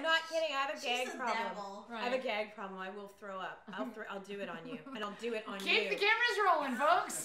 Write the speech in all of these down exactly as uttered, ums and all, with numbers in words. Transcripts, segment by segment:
I'm not kidding. I have a She's gag the problem. devil. Right. I have a gag problem. I will throw up. I'll throw. I'll do it on you, and I'll do it on Keep you. Keep the cameras rolling, folks.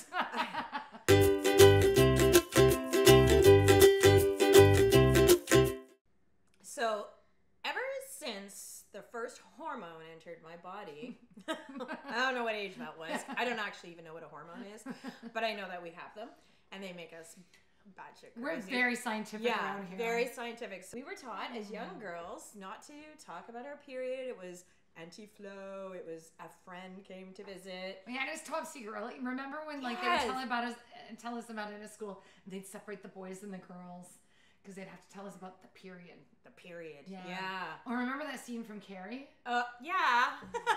So, ever since the first hormone entered my body, I don't know what age that was. I don't actually even know what a hormone is, but I know that we have them, and they make us batshit crazy. We're very scientific yeah, around here. very scientific. So we were taught as young girls not to talk about our period. It was anti-flow. It was a friend came to visit. Yeah, and it was top secret. Like, remember when like Yes. they would tell about us, tell us about it at school? And they'd separate the boys and the girls because they'd have to tell us about the period. The period. Yeah. Yeah. Or remember that scene from Carrie? Uh, yeah.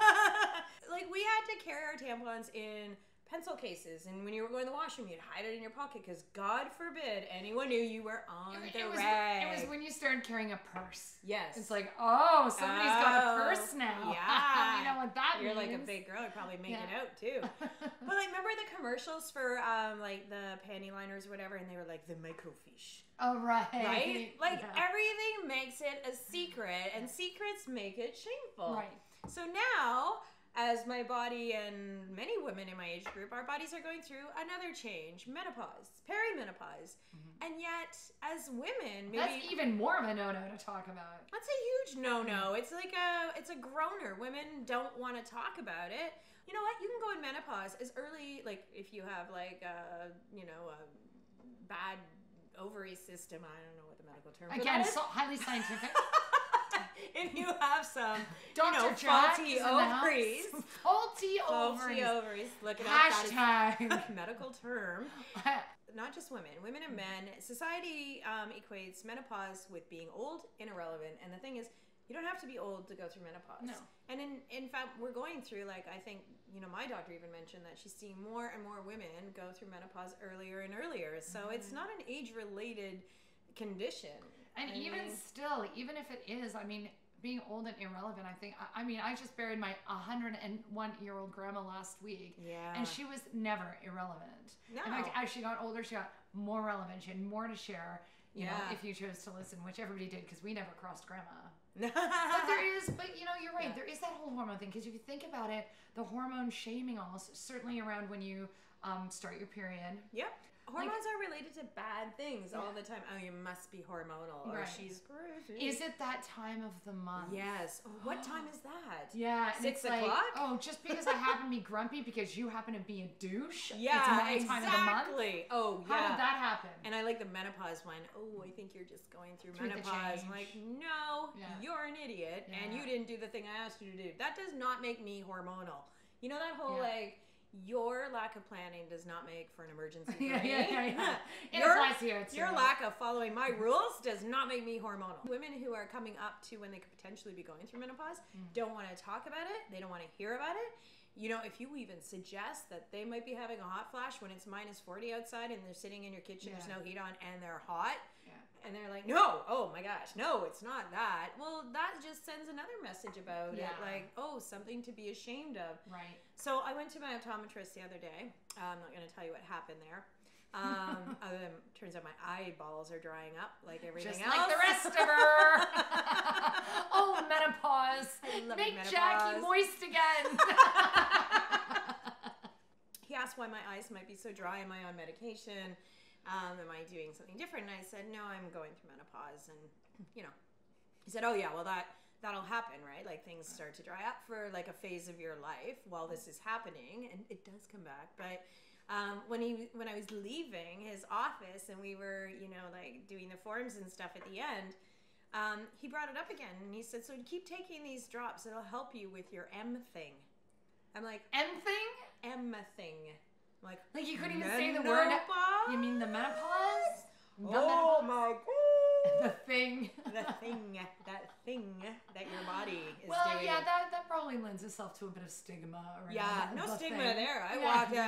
Like, we had to carry our tampons in pencil cases, and when you were going to the washroom, you'd hide it in your pocket because, God forbid, anyone knew you were on It, the it was, rag. it was when you started carrying a purse. Yes. It's like, oh, somebody's got a Oh, purse now. Yeah. You know what that You're means. like a big girl. You're probably making Yeah. out, too. But, like, remember the commercials for, um, like, the panty liners or whatever, and they were like, the microfiche. Oh, right. Right? Like, Yeah. everything makes it a secret, and secrets make it shameful. Right. So now, as my body and many women in my age group, our bodies are going through another change, menopause, perimenopause. Mm-hmm. And yet, as women, maybe That's even more of a no-no to talk about. that's a huge no-no. It's like a it's a groaner. Women don't want to talk about it. You know what? You can go in menopause as early, like if you have like a, you know, a bad ovary system. I don't know what the medical term for Again, that is. so highly scientific. If you have some, Doctor you know, Jack faulty is in the house. ovaries. Faulty ovaries. Faulty ovaries. Look it up. Hashtag. That is a medical term. Not just women, women and men. Society um, equates menopause with being old and irrelevant. And the thing is, you don't have to be old to go through menopause. No. And in in fact, we're going through, like, I think, you know, my doctor even mentioned that she's seeing more and more women go through menopause earlier and earlier. So mm-hmm. it's not an age-related condition. And I even mean, still, even if it is, I mean, being old and irrelevant, I think, I, I mean, I just buried my one hundred one year old grandma last week. Yeah. And she was never irrelevant. No. In fact, as she got older, she got more relevant. She had more to share, you Yeah. know, if you chose to listen, which everybody did because we never crossed grandma. but But there is, but you know, you're right. Yeah. There is that whole hormone thing because if you think about it, the hormone shaming almost certainly around when you um, start your period. Yep. Hormones are related to bad things all the time. Oh, you must be hormonal, or Right. she's crazy. Is it that time of the month? Yes. Oh, what time is that? Yeah, and Six it's like, o'clock? oh, just because I happen to be grumpy because you happen to be a douche. Yeah, it's my time of the month. exactly. Oh, yeah. How did that happen? And I like the menopause one. Oh, I think you're just going through, Through the menopause. I'm change. like, no, Yeah. you're an idiot, and Yeah. you didn't do the thing I asked you to do. That does not make me hormonal. You know that whole Yeah. like. Your lack of planning does not make for an emergency. For yeah, me. yeah, yeah, yeah. It Your- applies here. Too. Your lack of following my rules does not make me hormonal. Women who are coming up to when they could potentially be going through menopause Mm. don't want to talk about it. They don't want to hear about it. You know, if you even suggest that they might be having a hot flash when it's minus forty outside and they're sitting in your kitchen, Yeah. there's no heat on, and they're hot, Yeah. and they're like, no, oh my gosh, no, it's not that. Well, that just sends another message about Yeah. it, like, oh, something to be ashamed of. Right. So I went to my optometrist the other day. Uh, I'm not going to tell you what happened there. Um, other than, turns out my eyeballs are drying up like everything Just else. like the rest of her. Oh, menopause. I love Make menopause. Jackie moist again. He asked why my eyes might be so dry. Am I on medication? Um, am I doing something different? And I said, no, I'm going through menopause. And, you know, he said, oh, yeah, well, that, that'll happen, right? Like, things start to dry up for, like, a phase of your life while this is happening. And it does come back. But um, when he when I was leaving his office and we were, you know, like, doing the forms and stuff at the end, um, he brought it up again. And he said, so keep taking these drops. It'll help you with your M thing. I'm like, M thing? M thing. I'm like, Like you couldn't even say the word. menopause? You mean the menopause? The Oh menopause? my god. The thing. The thing, that thing that your body is Well, doing. yeah, that, that probably lends itself to a bit of stigma. Around Yeah, no the stigma thing. there. I Yeah. walked out.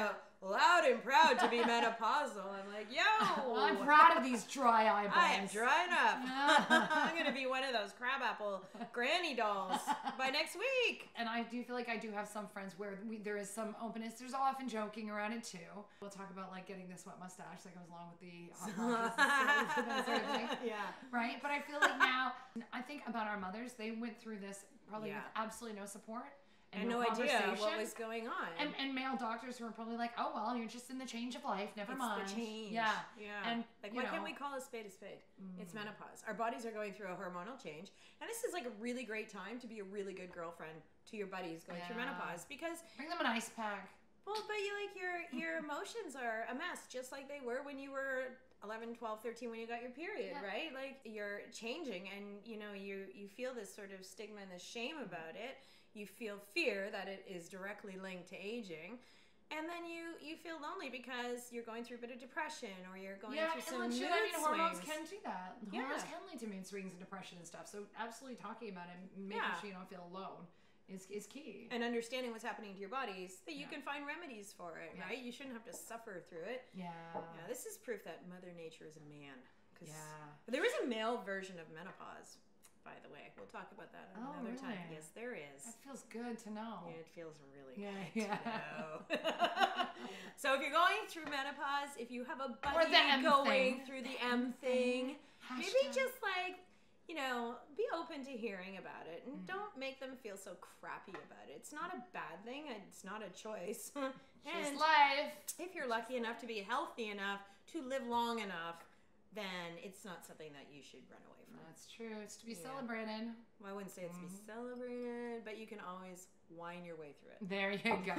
loud and proud to be menopausal. I'm like, yo, I'm proud of these dry eyeballs. I am drying up. I'm gonna be one of those crabapple granny dolls by next week. And I do feel like I do have some friends where we, there is some openness. There's often joking around it too. We'll talk about like getting the sweat mustache that goes along with the hot flashes and that sort of thing. Yeah. Right? But I feel like now, I think about our mothers, they went through this probably Yeah. with absolutely no support. And no, no idea what conversation. was going on. And, and male doctors who are probably like, oh, well, you're just in the change of life. Never it's mind. the change. Yeah. Yeah. And, like, you why know, can't we call a spade a spade? Mm. It's menopause. Our bodies are going through a hormonal change. And this is like a really great time to be a really good girlfriend to your buddies going through Yeah. menopause because, bring them an ice pack. well, but you like your, your emotions are a mess, just like they were when you were eleven, twelve, thirteen when you got your period, Yeah. right? Like you're changing and, you know, you, you feel this sort of stigma and this shame about it. You feel fear that it is directly linked to aging. And then you, you feel lonely because you're going through a bit of depression or you're going Yeah, through some and mood legit, I mean, hormones swings. can do that. Yeah. Hormones can lead to mood swings and depression and stuff. So absolutely talking about it, making Yeah. sure you don't feel alone is, is key. And understanding what's happening to your bodies, that you Yeah. can find remedies for it, Yeah. right? You shouldn't have to suffer through it. Yeah. Yeah, this is proof that Mother Nature is a man. 'Cause Yeah. there is a male version of menopause, by the way. We'll talk about that Oh, another time. really? Yes, there is. That feels good to know. Yeah, it feels really Yeah, good yeah. to know. So if you're going through menopause, if you have a Or buddy the M going thing. through the M thing, maybe Hashtag. just like, you know, be open to hearing about it and Mm. don't make them feel so crappy about it. It's not a bad thing. It's not a choice. Just And life. if you're lucky enough to be healthy enough to live long enough, then it's not something that you should run away from. That's true. It's to be Yeah. celebrated. Well, I wouldn't say it's to be Mhm. celebrated, but you can always whine your way through it. There you go.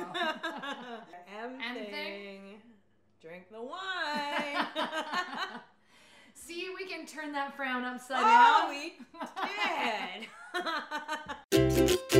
M M thing. thing. Drink the wine. See, we can turn that frown upside Oh, down. we did.